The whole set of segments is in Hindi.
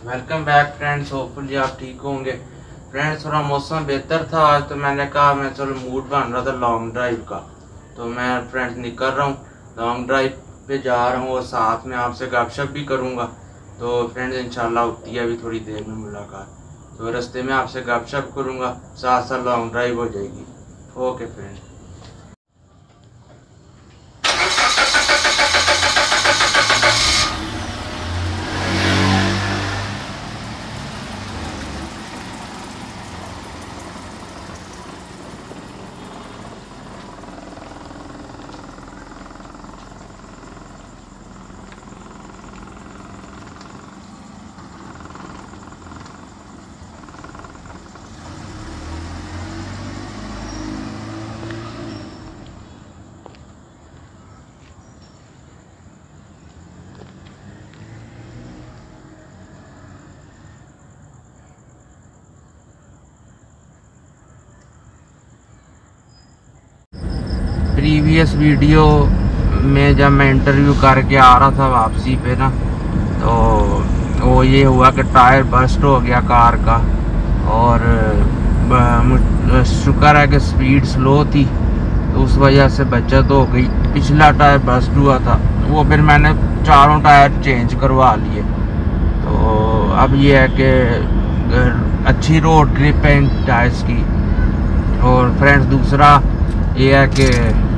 Welcome back friends. होपफुली आप ठीक होंगे। फ्रेंड्स थोड़ा मौसम बेहतर था आज, तो मैंने कहा मैं चलो मूड बन रहा था लॉन्ग ड्राइव का, तो मैं फ्रेंड्स निकल रहा हूँ लॉन्ग ड्राइव पे जा रहा हूँ और साथ में आपसे गपशप भी करूँगा। तो फ्रेंड्स इंशाल्लाह होती है अभी थोड़ी देर में मुलाकात, तो रास्ते में आपसे गपशप करूँगा, साथ साथ लॉन्ग ड्राइव हो जाएगी। Okay friends. प्रीवियस वीडियो में जब मैं इंटरव्यू करके आ रहा था वापसी पे ना, तो वो ये हुआ कि टायर बस्ट हो गया कार का, और शुक्र है कि स्पीड स्लो थी तो उस वजह से बचत हो गई। पिछला टायर बस्ट हुआ था, वो फिर मैंने चारों टायर चेंज करवा लिए। तो अब ये है कि अच्छी रोड ग्रिप है इन टायर्स की। और फ्रेंड्स दूसरा ये है कि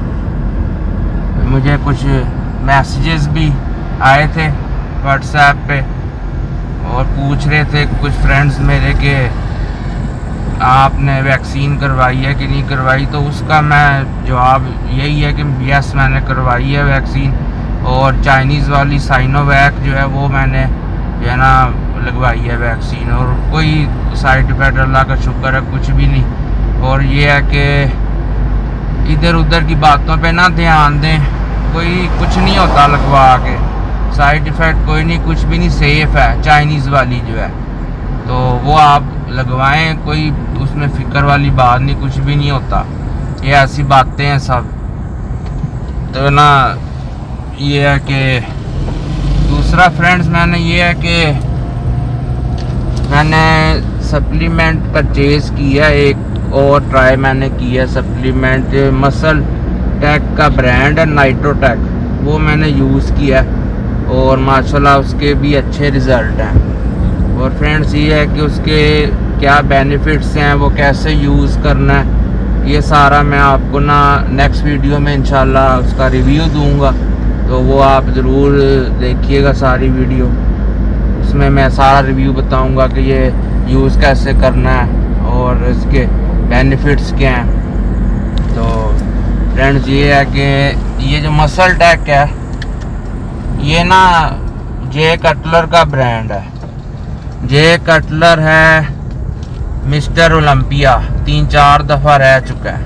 मुझे कुछ मैसेजेस भी आए थे व्हाट्सएप पे, और पूछ रहे थे कुछ फ्रेंड्स मेरे के आपने वैक्सीन करवाई है कि नहीं करवाई। तो उसका मैं जवाब यही है कि यस मैंने करवाई है वैक्सीन, और चाइनीज़ वाली साइनोवैक जो है वो मैंने जो है ना लगवाई है वैक्सीन, और कोई साइड इफेक्ट अल्लाह का शुक्र है कुछ भी नहीं। और ये है कि इधर उधर की बातों पे ना ध्यान दें, कोई कुछ नहीं होता लगवा के, साइड इफ़ेक्ट कोई नहीं, कुछ भी नहीं, सेफ़ है चाइनीज़ वाली जो है, तो वो आप लगवाएं, कोई उसमें फ़िक्र वाली बात नहीं, कुछ भी नहीं होता, ये ऐसी बातें हैं सब। तो ना ये है कि दूसरा फ्रेंड्स मैंने ये है कि मैंने सप्लीमेंट परचेज़ किया एक और ट्राई मैंने किया सप्लीमेंट, मसल टेक का ब्रांड है नाइट्रोटेक, वो मैंने यूज़ किया और माशाल्लाह उसके भी अच्छे रिज़ल्ट हैं। और फ्रेंड्स ये है कि उसके क्या बेनिफिट्स हैं, वो कैसे यूज़ करना है, ये सारा मैं आपको ना नेक्स्ट वीडियो में इंशाल्लाह उसका रिव्यू दूंगा, तो वो आप ज़रूर देखिएगा सारी वीडियो, उसमें मैं सारा रिव्यू बताऊंगा कि ये यूज़ कैसे करना है और इसके बेनिफिट्स क्या हैं। तो फ्रेंड्स ये है कि ये जो मसल टेक है ये ना जे कटलर का ब्रांड है। जे कटलर है मिस्टर ओलंपिया, 3-4 दफ़ा रह चुका है,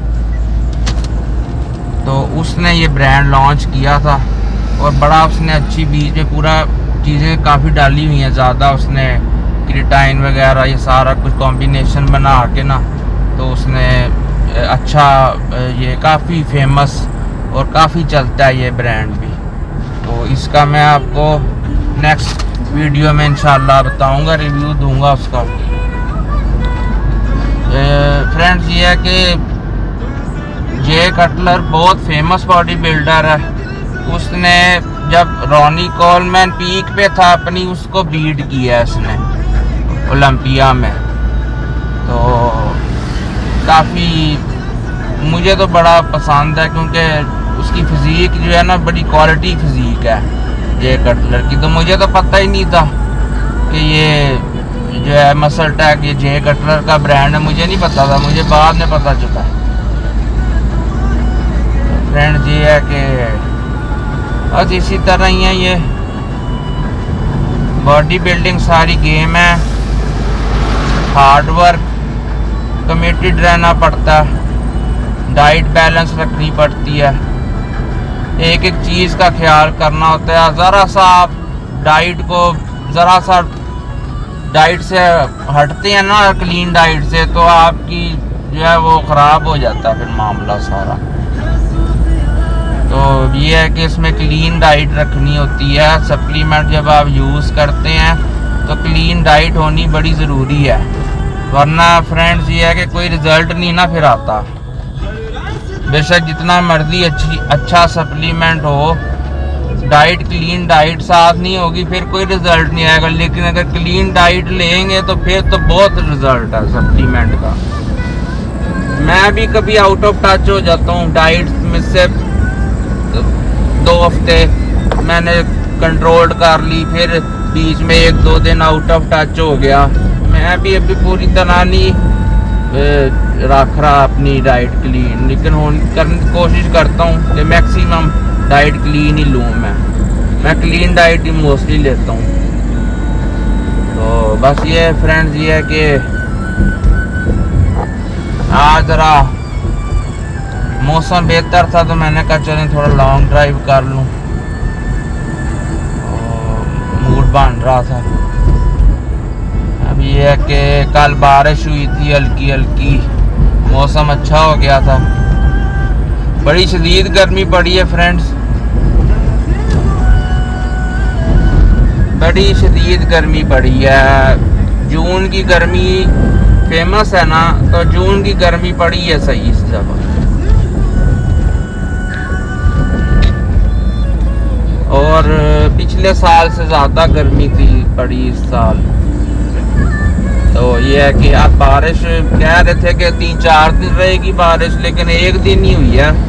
तो उसने ये ब्रांड लॉन्च किया था और बड़ा उसने अच्छी बीच में पूरा चीज़ें काफ़ी डाली हुई हैं, ज़्यादा उसने क्रिटाइन वगैरह ये सारा कुछ कॉम्बिनेशन बना के ना, तो उसने अच्छा ये काफ़ी फेमस और काफ़ी चलता है ये ब्रांड भी। तो इसका मैं आपको नेक्स्ट वीडियो में इंशाल्लाह बताऊंगा, रिव्यू दूंगा उसका। फ्रेंड्स ये है कि जे कटलर बहुत फेमस बॉडी बिल्डर है, उसने जब रॉनी कोलमैन पीक पे था अपनी, उसको बीट किया इसने ओलंपिया में। तो काफ़ी मुझे तो बड़ा पसंद है क्योंकि उसकी फिज़ीक जो है ना बड़ी क्वालिटी फिज़ीक है जे कटलर की। तो मुझे तो पता ही नहीं था कि ये जो है मसल टेक ये जे कटलर का ब्रांड है, मुझे नहीं पता था, मुझे बाद में पता चला। फ्रेंड्स ये है कि बस इसी तरह ही है, ये बॉडी बिल्डिंग सारी गेम है, हार्ड वर्क, कमिटेड रहना पड़ता है, डाइट बैलेंस रखनी पड़ती है, एक एक चीज़ का ख्याल करना होता है। ज़रा सा आप डाइट को ज़रा सा डाइट से हटते हैं ना, क्लीन डाइट से, तो आपकी जो है वो ख़राब हो जाता है फिर मामला सारा। तो ये है कि इसमें क्लीन डाइट रखनी होती है। सप्लीमेंट जब आप यूज़ करते हैं तो क्लीन डाइट होनी बड़ी ज़रूरी है, वरना फ्रेंड्स ये है कि कोई रिज़ल्ट नहीं ना फिर आता। बेशक जितना मर्जी अच्छा सप्लीमेंट हो, डाइट क्लीन डाइट साथ नहीं होगी फिर कोई रिज़ल्ट नहीं आएगा। लेकिन अगर क्लीन डाइट लेंगे तो फिर तो बहुत रिज़ल्ट है सप्लीमेंट का। मैं भी कभी आउट ऑफ टच हो जाता हूँ डाइट में से, 2 हफ्ते मैंने कंट्रोल कर ली, फिर बीच में 1-2 दिन आउट ऑफ टच हो गया। मैं भी अभी पूरी तरह नहीं रख रहा अपनी डाइट क्लीन, लेकिन कोशिश करता हूँ कि मैक्सिमम डाइट क्लीन ही लूँ। मैं क्लीन डाइट ही मोस्टली लेता हूँ। तो बस ये फ्रेंड्स ये है कि आज ज़रा मौसम बेहतर था तो मैंने कहा चलें थोड़ा लॉन्ग ड्राइव कर लूँ, मूड बन रहा था। अब ये है कि कल बारिश हुई थी हल्की हल्की, मौसम अच्छा हो गया था। बड़ी शदीद गर्मी पड़ी है फ्रेंड्स, बड़ी शदीद गर्मी पड़ी है। जून की गर्मी फेमस है ना, तो जून की गर्मी पड़ी है सही इस जगह। और पिछले साल से ज़्यादा गर्मी थी पड़ी इस साल। तो ये है कि आप बारिश कह रहे थे कि 3-4 दिन रहेगी बारिश, लेकिन 1 दिन ही हुई है।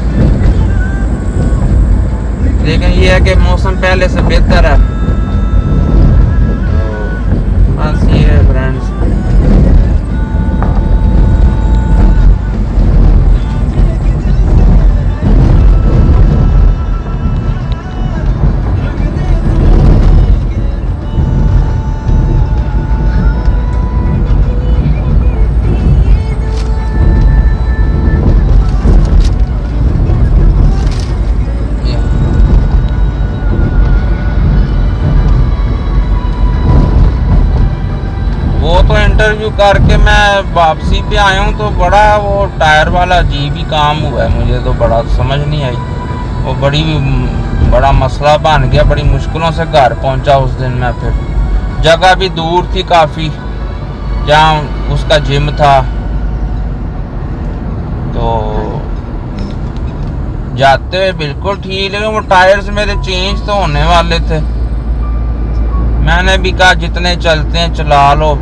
लेकिन ये है कि मौसम पहले से बेहतर है। तो बस ये है फ्रेंड्स। इंटरव्यू करके मैं वापसी पे आया हूँ तो बड़ा वो टायर वाला अजीब ही काम हुआ है, मुझे तो बड़ा समझ नहीं आई। वो बड़ा मसला बन गया, बड़ी मुश्किलों से घर पहुँचा उस दिन मैं। फिर जगह भी दूर थी काफ़ी जहाँ उसका जिम था, तो जाते हुए बिल्कुल ठीक, लेकिन वो टायर्स मेरे चेंज तो होने वाले थे। मैंने भी कहा जितने चलते हैं चला लो।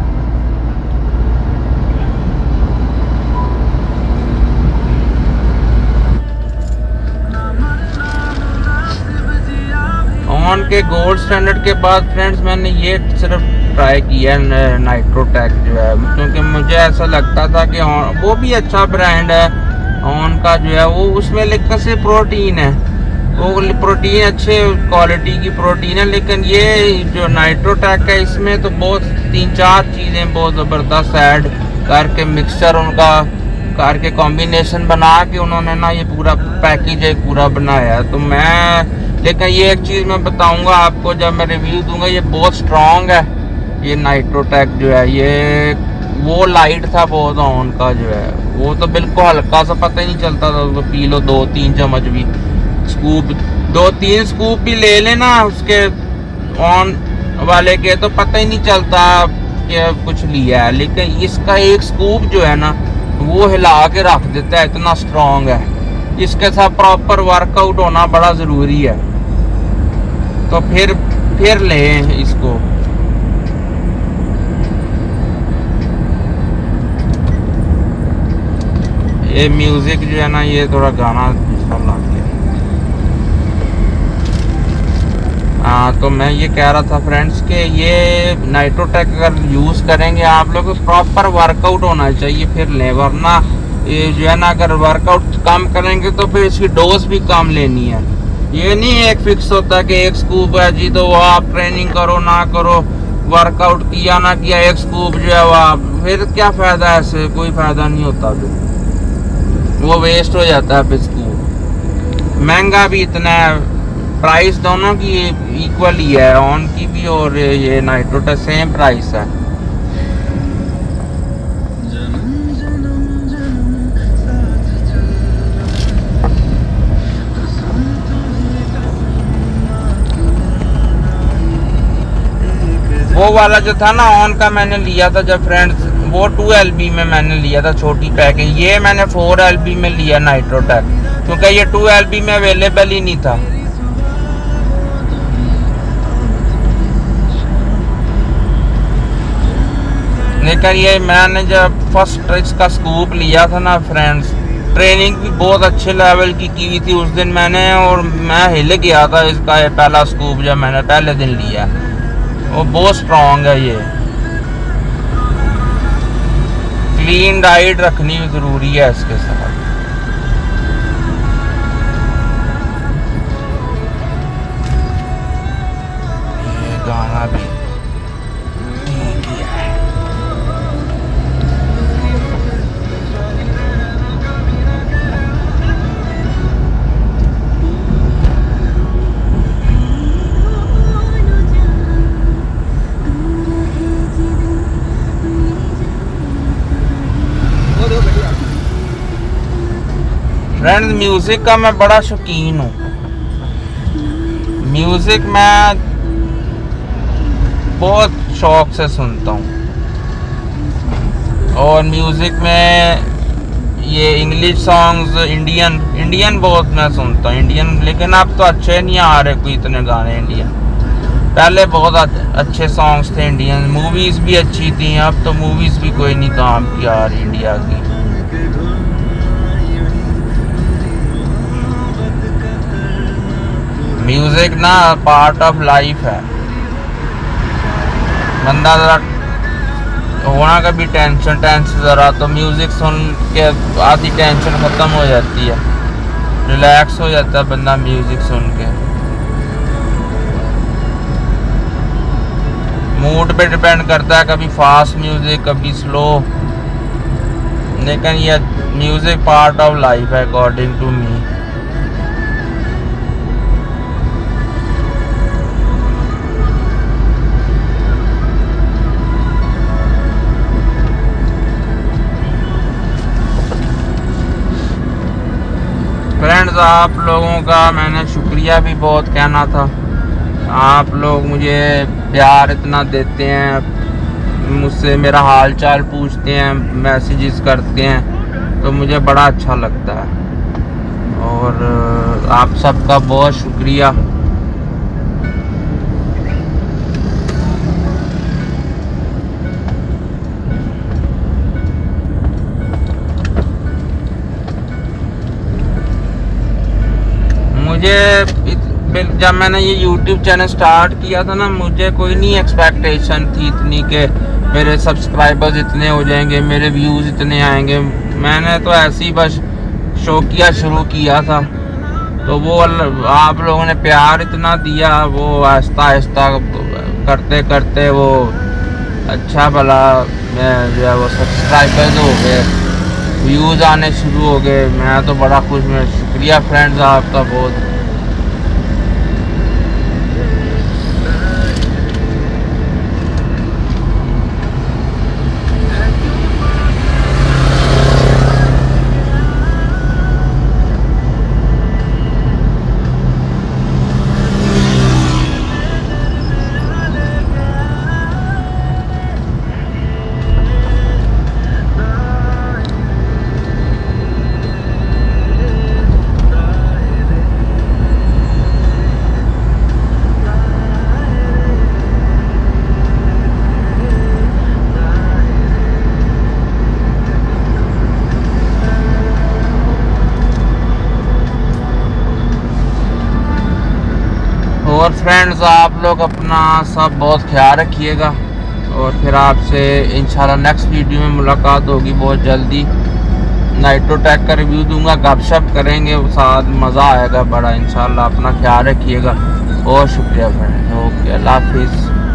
ऑन के गोल्ड स्टैंडर्ड के बाद फ्रेंड्स मैंने ये सिर्फ ट्राई किया नाइट्रोटेक जो है, क्योंकि मुझे ऐसा लगता था कि वो भी अच्छा ब्रांड है ऑन का जो है, वो उसमें लेकिन सिर्फ प्रोटीन है, वो प्रोटीन अच्छे क्वालिटी की प्रोटीन है। लेकिन ये जो नाइट्रोटेक है इसमें तो बहुत 3-4 चीज़ें बहुत ज़बरदस्त ऐड करके मिक्सचर उनका करके कॉम्बिनेशन बना के उन्होंने ना ये पूरा पैकेज एक पूरा बनाया है। तो मैं लेकिन ये एक चीज़ मैं बताऊंगा आपको जब मैं रिव्यू दूंगा, ये बहुत स्ट्रॉन्ग है ये नाइट्रोटेक जो है। ये वो लाइट था बहुत ऑन का जो है, वो तो बिल्कुल हल्का सा पता ही नहीं चलता था, उसको पी लो 2-3 चम्मच भी, स्कूप 2-3 स्कूप भी ले लेना उसके ऑन वाले के, तो पता ही नहीं चलता कि कुछ लिया है। लेकिन इसका एक स्कूप जो है ना वो हिला के रख देता है, इतना स्ट्रॉन्ग है। इसके साथ प्रॉपर वर्कआउट होना बड़ा ज़रूरी है, तो फिर लें इसको। ये म्यूज़िक जो है ना ये थोड़ा गाना लग गया। हाँ, तो मैं ये कह रहा था फ्रेंड्स कि ये नाइट्रोटेक अगर यूज़ करेंगे आप लोग तो प्रॉपर वर्कआउट होना चाहिए फिर लें, वरना ये जो है ना अगर वर्कआउट कम करेंगे तो फिर इसकी डोज भी कम लेनी है। ये नहीं एक फिक्स होता कि एक स्कूप है जी तो वो आप ट्रेनिंग करो ना करो, वर्कआउट किया ना किया एक स्कूप जो है वो आप, फिर क्या फ़ायदा है, ऐसे कोई फ़ायदा नहीं होता, फिर वो वेस्ट हो जाता है। फिर स्कूप महंगा भी इतना है, प्राइस दोनों की इक्वल ही है, ऑन की भी और ये नाइट्रोटेक सेम प्राइस है। वो वाला जो था ना ऑन का मैंने लिया था जब फ्रेंड्स, वो 2 LB में मैंने लिया था छोटी पैकिंग। ये मैंने 4 LB में लिया नाइट्रोटेक, क्योंकि ये 2 LB में अवेलेबल ही नहीं था। लेकिन ये मैंने जब फर्स्ट इसका स्कूप लिया था ना फ्रेंड्स, ट्रेनिंग भी बहुत अच्छे लेवल की हुई थी उस दिन मैंने, और मैं हिल गया था इसका ये पहला स्कूप जब मैंने पहले दिन लिया। वो बहुत स्ट्रॉन्ग है। ये क्लीन डाइट रखनी ज़रूरी है इसके साथ। ये गाना भी ठीक ही है। फ्रेंड्स म्यूज़िक का मैं बड़ा शौकीन हूँ। म्यूज़िक मैं बहुत शौक से सुनता हूँ, और म्यूज़िक में ये इंग्लिश सॉन्ग्स, इंडियन बहुत मैं सुनता हूँ इंडियन। लेकिन अब तो अच्छे नहीं आ रहे कोई इतने गाने इंडियन। पहले बहुत अच्छे सॉन्ग्स थे इंडियन, मूवीज़ भी अच्छी थी। अब तो मूवीज़ भी कोई नहीं काम की आ रही इंडिया की। म्यूज़िक ना पार्ट ऑफ लाइफ है। बंदा ज़रा होना कभी टेंशन ज़रा, तो म्यूज़िक सुन के आधी टेंशन ख़त्म हो जाती है, रिलैक्स हो जाता है बंदा म्यूज़िक सुन के। मूड पे डिपेंड करता है, कभी फास्ट म्यूज़िक कभी स्लो। लेकिन ये म्यूज़िक पार्ट ऑफ लाइफ है अकॉर्डिंग टू मी। फ्रेंड्स आप लोगों का मैंने शुक्रिया भी बहुत कहना था। आप लोग मुझे प्यार इतना देते हैं, मुझसे मेरा हाल चाल पूछते हैं, मैसेजेस करते हैं, तो मुझे बड़ा अच्छा लगता है। और आप सबका बहुत शुक्रिया। मुझे जब मैंने ये YouTube चैनल स्टार्ट किया था ना, मुझे कोई नहीं एक्सपेक्टेशन थी इतनी कि मेरे सब्सक्राइबर्स इतने हो जाएंगे, मेरे व्यूज़ इतने आएंगे। मैंने तो ऐसे ही बस शौकिया शुरू किया था, तो वो आप लोगों ने प्यार इतना दिया, वो आहिस्ता आहिस्ता करते करते वो अच्छा भला मैं जो है वो सब्सक्राइबर्स हो गए, व्यूज़ आने शुरू हो गए। मैं तो बड़ा खुश हूँ। शुक्रिया फ्रेंड्स आपका बहुत। और फ्रेंड्स आप लोग अपना सब बहुत ख्याल रखिएगा, और फिर आपसे इंशाल्लाह नेक्स्ट वीडियो में मुलाकात होगी बहुत जल्दी। नाइट्रोटेक का रिव्यू दूंगा, गपशप करेंगे साथ, मज़ा आएगा बड़ा इंशाल्लाह। अपना ख्याल रखिएगा। बहुत शुक्रिया फ्रेंड्स। ओके, अल्लाह हाफिज़।